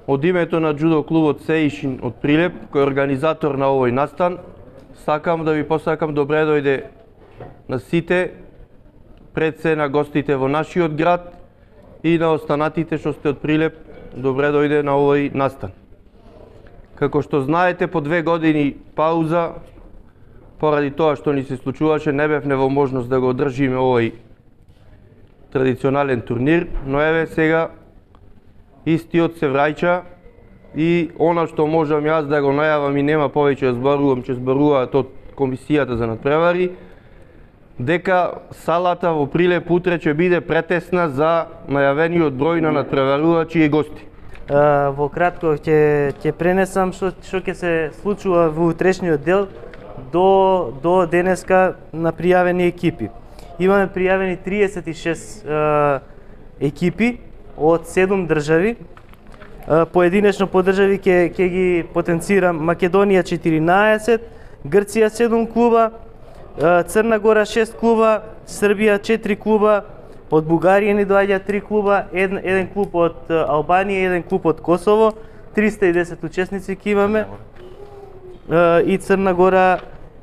Од името на џудо клубот Сеишин од Прилеп, кој е организатор на овој настан, сакам да ви посакам добре дојде на сите, пред се на гостите во нашиот град и на останатите што сте од Прилеп, добре дојде на овој настан. Како што знаете, по 2 години пауза, поради тоа што ни се случуваше, не бевме во можност да го одржиме овој традиционален турнир, но еве сега истиот се враќа и она што можам јас да го најавам и нема повеќе да зборувам, ќе зборуваат од комисијата за надпревари, дека салата во Прилеп утре ќе биде претесна за најавениот број на надпреварувачи и гости. Во кратко ќе пренесам што ќе се случува во утрешниот дел до денеска на пријавени екипи. Имаме пријавени 36 екипи од 7 држави. Поединечно по држави ќе ги потенцирам: Македонија 14, Грција 7 клуба, Црна Гора 6 клуба, Србија 4 клуба, од Бугарија ни доаѓа 3 клуба, еден клуб од Албанија, еден клуб од Косово, 310 учесници ќе имаме, и Црна Гора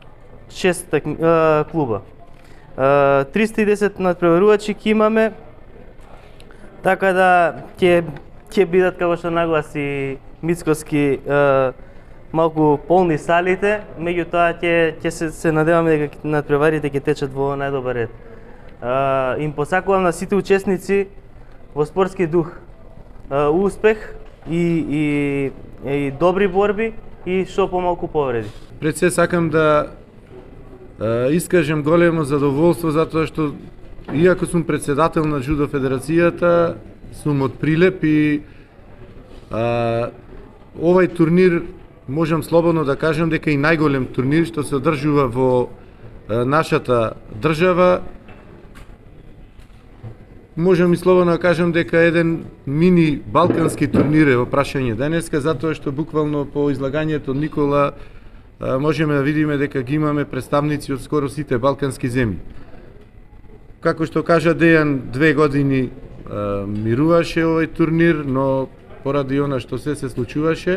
6 клуба. 310 надпреварувачи ќе имаме, така да ќе бидат, како што нагласи Мицкоски, малку полни салите, меѓутоа ќе се надеваме дека надпреварите ќе течат во најдобар ред. Им посакувам на сите учесници во спортски дух успех и добри борби и што помалку повреди. Пред се сакам да искажам големо задоволство затоа што иако сум председател на Џудо Федерацијата, сум од Прилеп и овај турнир можам слободно да кажам дека и најголем турнир што се одржува во нашата држава. Можам и слободно да кажам дека еден мини балкански турнир е во прашање денеска, затоа што буквално по излагањето од Никола можеме да видиме дека ги имаме представници од скоро сите балкански земји. Како што кажа Дејан, 2 години мируваше овој турнир, но поради она што се случуваше,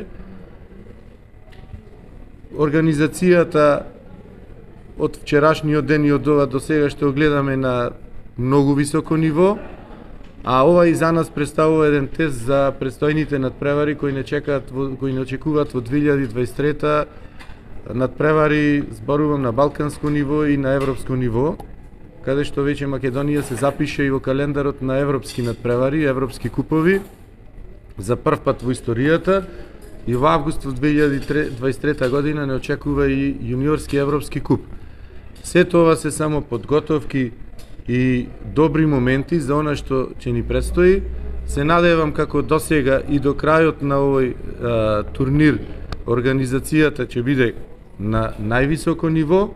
организацијата од вчерашниот ден и од ова до сега што гледаме на многу високо ниво, а ова и за нас представува еден тест за престојните надпревари кои не очекуваат во 2023 надпревари, зборувам на балканско ниво и на европско ниво, каде што веќе Македонија се запише и во календарот на европски надпревари, европски купови, за прв пат во историјата, и во август во 2023 година не очекува и јуниорски европски куп. Се тоа се само подготовки и добри моменти за она што ќе ни предстои. Се надевам како досега и до крајот на овој турнир организацијата ќе биде на највисоко ниво.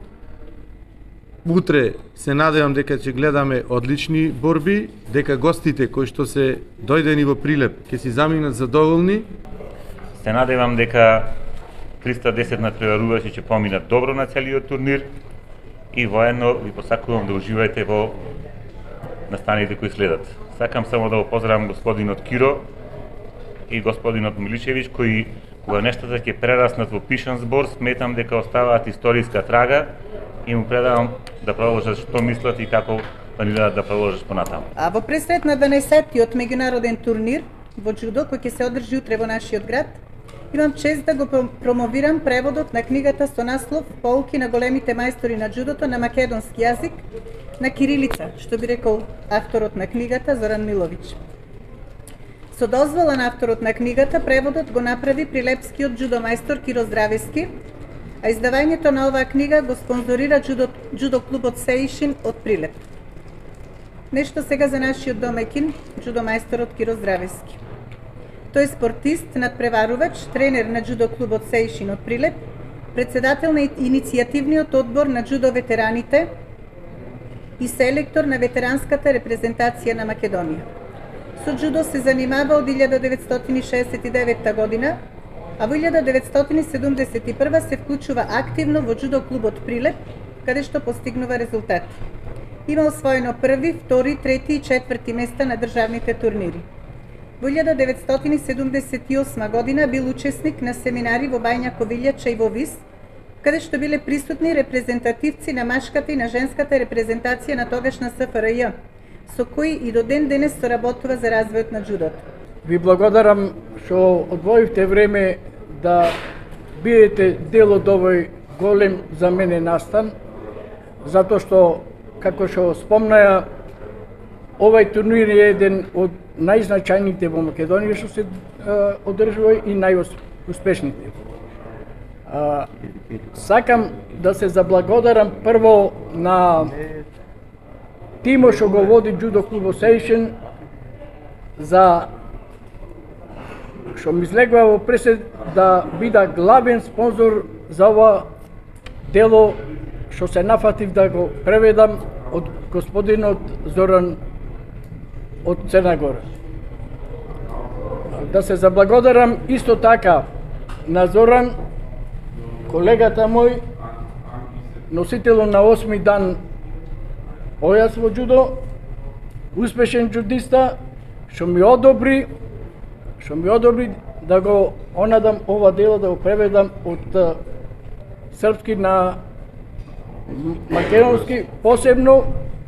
Утре се надевам дека ќе гледаме одлични борби, дека гостите кои што се дојдени во Прилеп ќе си заминат задоволни. Се надевам дека 310 надпреварувачи ќе поминат добро на целиот турнир и воедно ви посакувам да уживајте во настаните кои следат. Сакам само да го поздравам господинот Киро и господинот Миличевиќ, кои кога нештата ќе прераснат во пишан збор, сметам дека оставаат историска трага и му предавам да продолжат што мислат и како планираат да продолжат понатаму. А во пресрет на 12-тиот меѓународен турнир во џудо кој ќе се одржи утре во нашиот град, имам чест да го промовирам преводот на книгата со наслов Поуки на големите мајстори на џудото на македонски јазик на кирилица, што би рекол авторот на книгата Зоран Миловиќ. Со дозвола на авторот на книгата, преводот го направи прилепскиот џудо мајстор Киро Здравески, а издавањето на оваа книга го спонзорира џудо клубот Сеишин од Прилеп. Нешто сега за нашиот домаќин, џудо мајсторот Киро Здравески. Тој е спортист, надпреварувач, тренер на џудо клубот Сеишин од Прилеп, председател на иницијативниот одбор на џудо ветераните и селектор на ветеранската репрезентација на Македонија. Со џудо се занимава од 1969 година, а во 1971 се вклучува активно во џудо клубот Прилеп, каде што постигнува резултати. Има освоено први, втори, трети и четврти места на државните турнири. Во 1978 година бил учесник на семинари во Бајња Ковилјача и во Вис, каде што биле присутни репрезентативци на машката и на женската репрезентација на тогашна СФРЈ, со кои и до ден денес соработува за развојот на джудото. Ви благодарам што одвоивте време да бидете дел од овој голем за мене настан, затоа што, како што спомнаја, овај турнир е еден од најзначајните во Македонија што се одржува и најуспешните. Сакам да се заблагодарам прво на тимо што го води Judo Club Association за што ми излегува во пресед да бида главен спонзор за ова дело што се нафатив да го преведам од господинот Зоран од Црна Гора. Да се заблагодарам исто така на Зоран, колегата мој, носител на 8 дан појас во джудо, успешен джудиста, што ми одобри да го онадам ова дело, да го преведам од српски на македонски. Посебно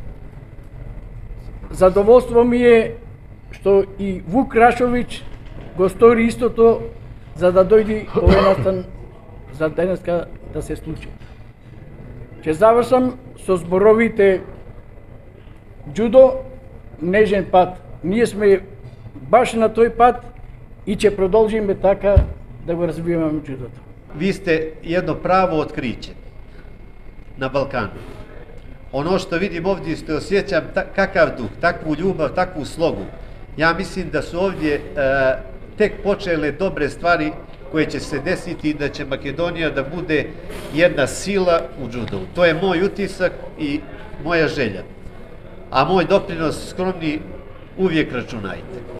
задоволство ми е што и Вук Рашовиќ го стори истото за да дојди овој настан за денеска да се случи. Ќе завршам со зборовите: джудо, нежен пат. Ние сме баш на тој пат и ќе продолжиме така да го развиваме джудото. Ви сте едно право откриće na Balkanu. Ono što vidim ovdje i što osjećam kakav duh, takvu ljubav, takvu slogu. Ja mislim da su ovdje tek počele dobre stvari koje će se desiti i da će Makedonija da bude jedna sila u judovu. To je moj utisak i moja želja. A moj doprinos skromni uvijek računajte.